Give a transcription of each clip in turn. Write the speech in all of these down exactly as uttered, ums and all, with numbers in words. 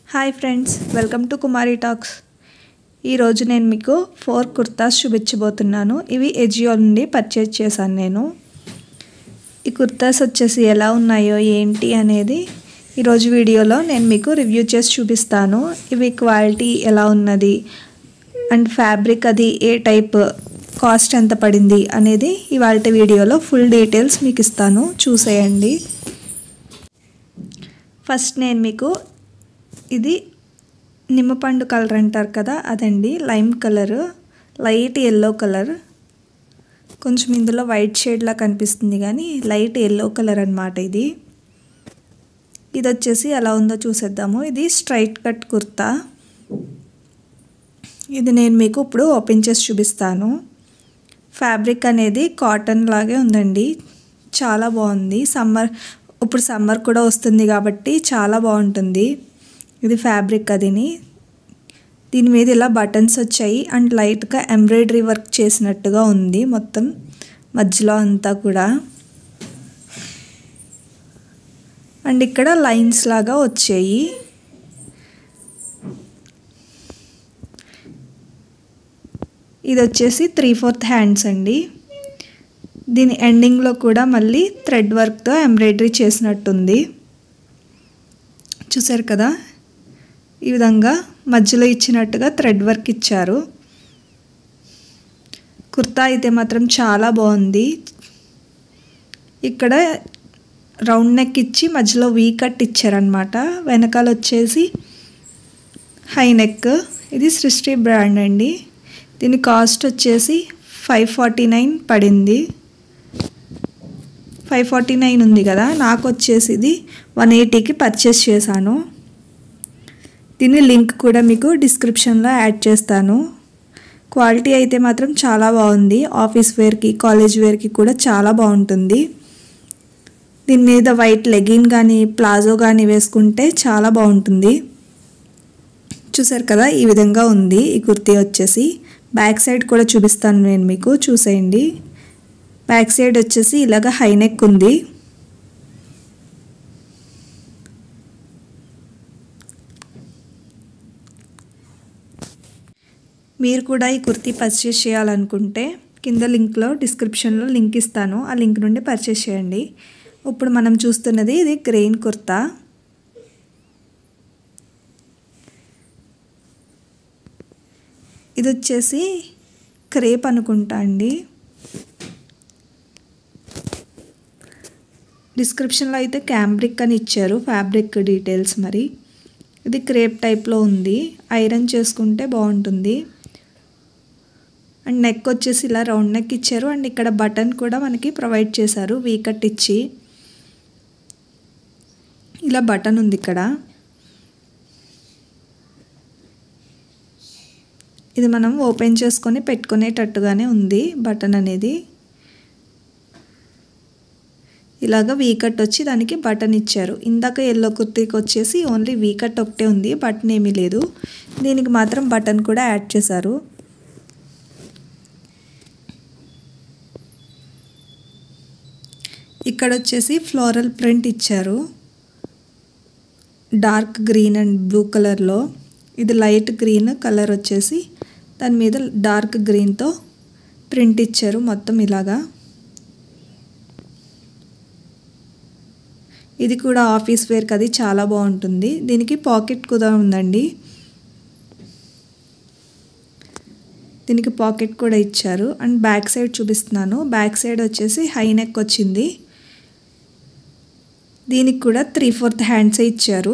Hi friends, welcome to Kumari talks. ఈరోజు నేను మీకు ఫోర్ కుర్తాస్ చూపించబోతున్నాను. ఇవి ఎజియో నుండి పర్చేజ్ చేశాను నేను. ఈ కుర్తాస్ వచ్చేసి ఎలా ఉన్నాయో ఏంటి అనేది ఈరోజు వీడియోలో నేను మీకు రివ్యూ చేసి చూపిస్తాను. ఇవి క్వాలిటీ ఎలా ఉన్నది అండ్ ఫ్యాబ్రిక్ అది ఏ టైప్, కాస్ట్ ఎంత పడింది అనేది ఇవాళ వీడియోలో ఫుల్ డీటెయిల్స్ మీకు ఇస్తాను, చూసేయండి. ఫస్ట్ నేను మీకు ఇది నిమ్మపండు కలర్ అంటారు కదా, అదండి. Lime colour, light yellow colour, కొంచెం ఇందులో వైట్ షేడ్లా కనిపిస్తుంది కానీ లైట్ ఎల్లో కలర్ అన్నమాట. ఇది ఇది వచ్చేసి ఎలా ఉందో చూసేద్దాము. ఇది స్ట్రైట్ కట్ కుర్తా. ఇది నేను మీకు ఇప్పుడు ఓపెన్ చేసి చూపిస్తాను. ఫ్యాబ్రిక్ అనేది కాటన్ లాగే ఉందండి, చాలా బాగుంది. సమ్మర్ ఇప్పుడు సమ్మర్ కూడా వస్తుంది కాబట్టి చాలా బాగుంటుంది. ఇది ఫ్యాబ్రిక్ అదిని. దీని మీద ఇలా బటన్స్ వచ్చాయి అండ్ లైట్గా ఎంబ్రాయిడరీ వర్క్ చేసినట్టుగా ఉంది మొత్తం మధ్యలో అంతా కూడా. అండ్ ఇక్కడ లైన్స్ లాగా వచ్చాయి. ఇది వచ్చేసి త్రీ ఫోర్త్ హ్యాండ్స్ అండి. దీని ఎండింగ్లో కూడా మళ్ళీ థ్రెడ్ వర్క్తో ఎంబ్రాయిడరీ చేసినట్టుంది, చూసారు కదా. ఈ విధంగా మధ్యలో ఇచ్చినట్టుగా థ్రెడ్ వర్క్ ఇచ్చారు. కుర్తా అయితే మాత్రం చాలా బాగుంది. ఇక్కడ రౌండ్ నెక్ ఇచ్చి మధ్యలో వీ కట్ ఇచ్చారనమాట. వెనకాల వచ్చేసి హై నెక్. ఇది సృష్టి బ్రాండ్ అండి. దీని కాస్ట్ వచ్చేసి ఫైవ్ ఫార్టీ నైన్ పడింది. ఫైవ్ ఫార్టీ నైన్ ఉంది కదా, నాకు వచ్చేసి ఇది వన్ ఎయిటీకి పర్చేస్ చేశాను. దీని లింక్ కూడా మీకు డిస్క్రిప్షన్లో యాడ్ చేస్తాను. క్వాలిటీ అయితే మాత్రం చాలా బాగుంది. ఆఫీస్ వేర్కి, కాలేజ్ వేర్కి కూడా చాలా బాగుంటుంది. దీని మీద వైట్ లెగిన్ కానీ ప్లాజో కానీ వేసుకుంటే చాలా బాగుంటుంది. చూసారు కదా, ఈ విధంగా ఉంది ఈ కుర్తీ వచ్చేసి. బ్యాక్ సైడ్ కూడా చూపిస్తాను నేను మీకు, చూసేయండి. బ్యాక్ సైడ్ వచ్చేసి ఇలాగ హై నెక్ ఉంది. మీరు కూడా ఈ కుర్తీ పర్చేస్ చేయాలనుకుంటే కింద లింక్లో డిస్క్రిప్షన్లో లింక్ ఇస్తాను, ఆ లింక్ నుండి పర్చేస్ చేయండి. ఇప్పుడు మనం చూస్తున్నది ఇది గ్రెయిన్ కుర్తా. ఇది వచ్చేసి క్రేప్ అనుకుంటా అండి. డిస్క్రిప్షన్లో అయితే క్యాంబ్రిక్ అని ఇచ్చారు ఫ్యాబ్రిక్ డీటెయిల్స్. మరి ఇది క్రేప్ టైప్లో ఉంది. ఐరన్ చేసుకుంటే బాగుంటుంది. అండ్ నెక్ వచ్చేసి ఇలా రౌండ్ నెక్ ఇచ్చారు. అండ్ ఇక్కడ బటన్ కూడా మనకి ప్రొవైడ్ చేశారు, వీ కట్ ఇచ్చి. ఇలా బటన్ ఉంది ఇక్కడ. ఇది మనం ఓపెన్ చేసుకొని పెట్టుకునేటట్టుగానే ఉంది బటన్ అనేది. ఇలాగ వీ కట్ వచ్చి దానికి బటన్ ఇచ్చారు. ఇందాక ఎల్లో కుర్తీకి వచ్చేసి ఓన్లీ వీ కట్ ఒకటే ఉంది, బటన్ ఏమీ లేదు. దీనికి మాత్రం బటన్ కూడా యాడ్ చేశారు. ఇక్కడ వచ్చేసి ఫ్లోరల్ ప్రింట్ ఇచ్చారు, డార్క్ గ్రీన్ అండ్ బ్లూ కలర్లో. ఇది లైట్ గ్రీన్ కలర్ వచ్చేసి దాని మీద డార్క్ గ్రీన్తో ప్రింట్ ఇచ్చారు మొత్తం ఇలాగా. ఇది కూడా ఆఫీస్ వేర్కి అది చాలా బాగుంటుంది. దీనికి పాకెట్ కూడా ఉందండి. దీనికి పాకెట్ కూడా ఇచ్చారు. అండ్ బ్యాక్ సైడ్ చూపిస్తున్నాను. బ్యాక్ సైడ్ వచ్చేసి హై నెక్ వచ్చింది. దీనికి కూడా త్రీ ఫోర్త్ హ్యాండ్సే ఇచ్చారు.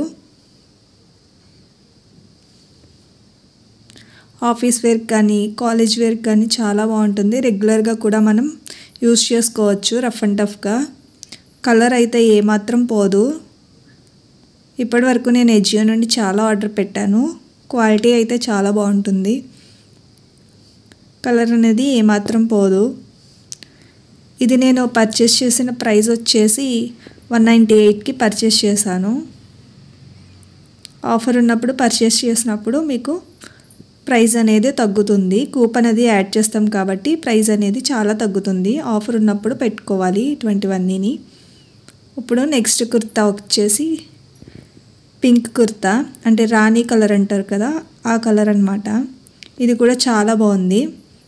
ఆఫీస్ వేర్కి కానీ కాలేజ్ వేర్కి కానీ చాలా బాగుంటుంది. రెగ్యులర్గా కూడా మనం యూస్ చేసుకోవచ్చు రఫ్ అండ్ టఫ్గా. కలర్ అయితే ఏమాత్రం పోదు. ఇప్పటి వరకు నేను ఎజియో నుండి చాలా ఆర్డర్ పెట్టాను. క్వాలిటీ అయితే చాలా బాగుంటుంది. కలర్ అనేది ఏమాత్రం పోదు. ఇది నేను పర్చేస్ చేసిన ప్రైస్ వచ్చేసి వన్ నైంటీ ఎయిట్కి పర్చేస్ చేశాను. ఆఫర్ ఉన్నప్పుడు పర్చేస్ చేసినప్పుడు మీకు ప్రైస్ అనేది తగ్గుతుంది. కూపన్ అది యాడ్ చేస్తాం కాబట్టి ప్రైస్ అనేది చాలా తగ్గుతుంది. ఆఫర్ ఉన్నప్పుడు పెట్టుకోవాలి ఇటువంటివన్నీని. ఇప్పుడు నెక్స్ట్ కుర్తా వచ్చేసి పింక్ కుర్తా, అంటే రాణి కలర్ అంటారు కదా ఆ కలర్ అన్నమాట. ఇది కూడా చాలా బాగుంది.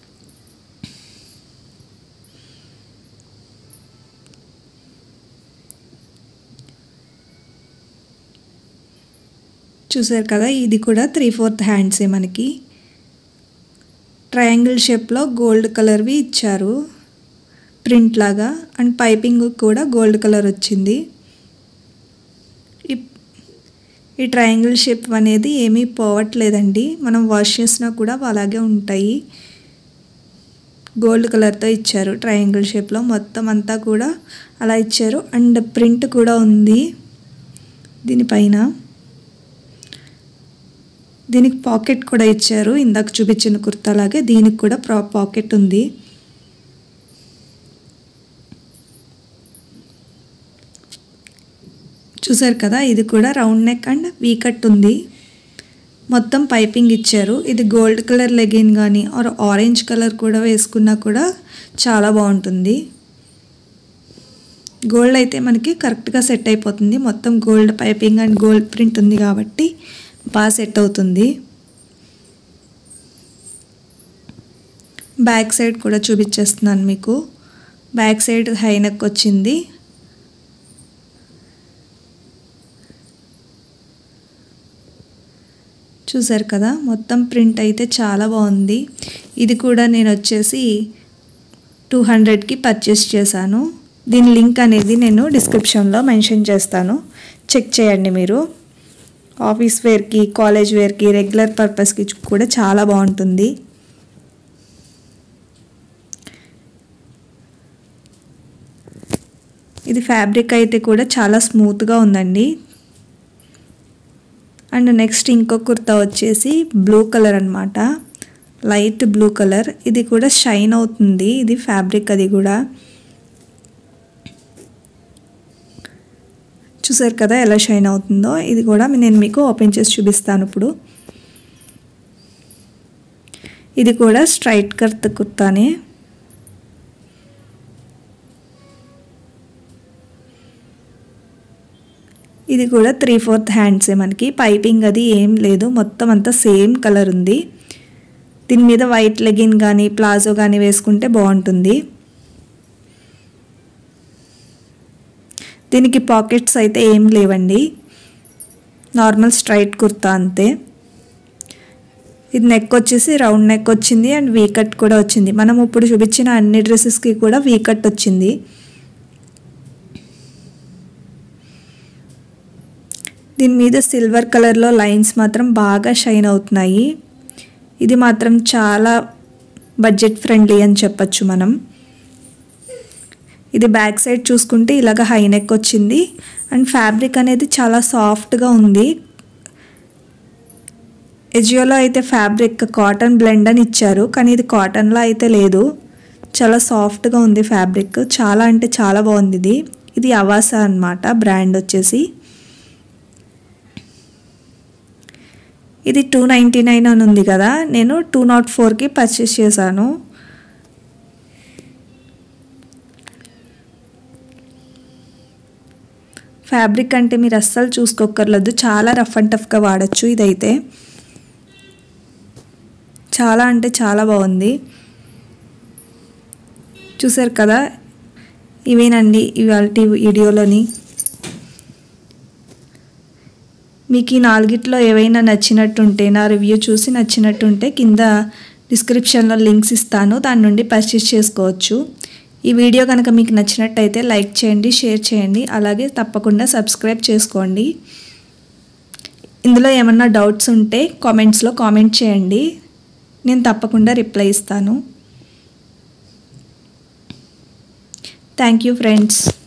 చూసారు కదా, ఇది కూడా త్రీ ఫోర్త్ హ్యాండ్సే మనకి. ట్రయాంగిల్ షేప్లో గోల్డ్ కలర్వి ఇచ్చారు ప్రింట్ లాగా, అండ్ పైపింగ్ కూడా గోల్డ్ కలర్ వచ్చింది. ఈ ట్రయాంగిల్ షేప్ అనేది ఏమీ పోవట్లేదండి, మనం వాష్ చేసినా కూడా అలాగే ఉంటాయి. గోల్డ్ కలర్తో ఇచ్చారు ట్రయాంగిల్ షేప్లో, మొత్తం అంతా కూడా అలా ఇచ్చారు. అండ్ ప్రింట్ కూడా ఉంది దీనిపైన. దీనికి పాకెట్ కూడా ఇచ్చారు, ఇందాక చూపించిన కుర్తాలాగే దీనికి కూడా ప్రా పాకెట్ ఉంది. చూసారు కదా, ఇది కూడా round neck and V cut ఉంది. మొత్తం పైపింగ్ ఇచ్చారు. ఇది గోల్డ్ కలర్ లెగిన్ కానీ ఆర్ ఆరెంజ్ కలర్ కూడా వేసుకున్నా కూడా చాలా బాగుంటుంది. గోల్డ్ అయితే మనకి కరెక్ట్గా సెట్ అయిపోతుంది. మొత్తం gold piping and gold print ఉంది కాబట్టి బాగా సెట్ అవుతుంది. బ్యాక్ సైడ్ కూడా చూపించేస్తున్నాను మీకు. బ్యాక్ సైడ్ హై నెక్ వచ్చింది. చూసారు కదా, మొత్తం ప్రింట్ అయితే చాలా బాగుంది. ఇది కూడా నేను వచ్చేసి టూ హండ్రెడ్కి పర్చేస్ చేశాను. దీని లింక్ అనేది నేను డిస్క్రిప్షన్లో మెన్షన్ చేస్తాను, చెక్ చేయండి మీరు. ఆఫీస్ వేర్కి, కాలేజ్ వేర్కి, రెగ్యులర్ పర్పస్కి కూడా చాలా బాగుంటుంది. ఇది ఫ్యాబ్రిక్ అయితే కూడా చాలా స్మూత్గా ఉందండి. అండ్ నెక్స్ట్ ఇంకో కుర్తా వచ్చేసి బ్లూ కలర్ అన్నమాట, లైట్ బ్లూ కలర్. ఇది కూడా షైన్ అవుతుంది, ఇది ఫ్యాబ్రిక్ అది కూడా. చూసారు కదా ఎలా షైన్ అవుతుందో. ఇది కూడా నేను మీకు ఓపెన్ చేసి చూపిస్తాను ఇప్పుడు. ఇది కూడా స్ట్రైట్ కట్ కుర్తానే. ఇది కూడా త్రీ ఫోర్త్ హ్యాండ్సే మనకి. పైపింగ్ అది ఏం లేదు, మొత్తం అంతా సేమ్ కలర్ ఉంది. దీని మీద వైట్ లెగిన్ కానీ ప్లాజో కానీ వేసుకుంటే బాగుంటుంది. దీనికి పాకెట్స్ అయితే ఏం లేవండి, నార్మల్ స్ట్రైట్ కుర్తా అంతే. ఇది నెక్ వచ్చేసి రౌండ్ నెక్ వచ్చింది అండ్ వీ కట్ కూడా వచ్చింది. మనం ఇప్పుడు చూపించిన అన్ని డ్రెస్సెస్కి కూడా వీ కట్ వచ్చింది. దీని మీద సిల్వర్ కలర్లో లైన్స్ మాత్రం బాగా షైన్ అవుతున్నాయి. ఇది మాత్రం చాలా బడ్జెట్ ఫ్రెండ్లీ అని చెప్పచ్చు మనం. ఇది బ్యాక్ సైడ్ చూసుకుంటే ఇలాగ హై నెక్ వచ్చింది అండ్ ఫ్యాబ్రిక్ అనేది చాలా సాఫ్ట్గా ఉంది. ఎజియోలో అయితే ఫ్యాబ్రిక్ కాటన్ బ్లెండ్ అని ఇచ్చారు, కానీ ఇది కాటన్లో అయితే లేదు. చాలా సాఫ్ట్గా ఉంది ఫ్యాబ్రిక్, చాలా అంటే చాలా బాగుంది ఇది. ఇది అవాసా అన్నమాట బ్రాండ్ వచ్చేసి. ఇది టూ నైంటీ నైన్ అని ఉంది కదా, నేను టూ నాట్ ఫోర్కి పర్చేస్ చేశాను. ఫ్యాబ్రిక్ అంటే మీరు అస్సలు చూసుకోక్కర్లేదు, చాలా రఫ్ అండ్ టఫ్గా వాడచ్చు. ఇదైతే చాలా అంటే చాలా బాగుంది. చూసారు కదా, ఇవేనండి ఇవాళ వీడియోలోని. మీకు ఈ నాలుగిట్లో ఏవైనా నచ్చినట్టుంటే, నా రివ్యూ చూసి నచ్చినట్టుంటే కింద డిస్క్రిప్షన్లో లింక్స్ ఇస్తాను, దాని నుండి పర్చేస్ చేసుకోవచ్చు. ఈ వీడియో కనుక మీకు నచ్చినట్టయితే లైక్ చేయండి, షేర్ చేయండి, అలాగే తప్పకుండా సబ్స్క్రైబ్ చేసుకోండి. ఇందులో ఏమన్నా డౌట్స్ ఉంటే కామెంట్స్లో కామెంట్ చేయండి, నేను తప్పకుండా రిప్లై ఇస్తాను. Thank you friends.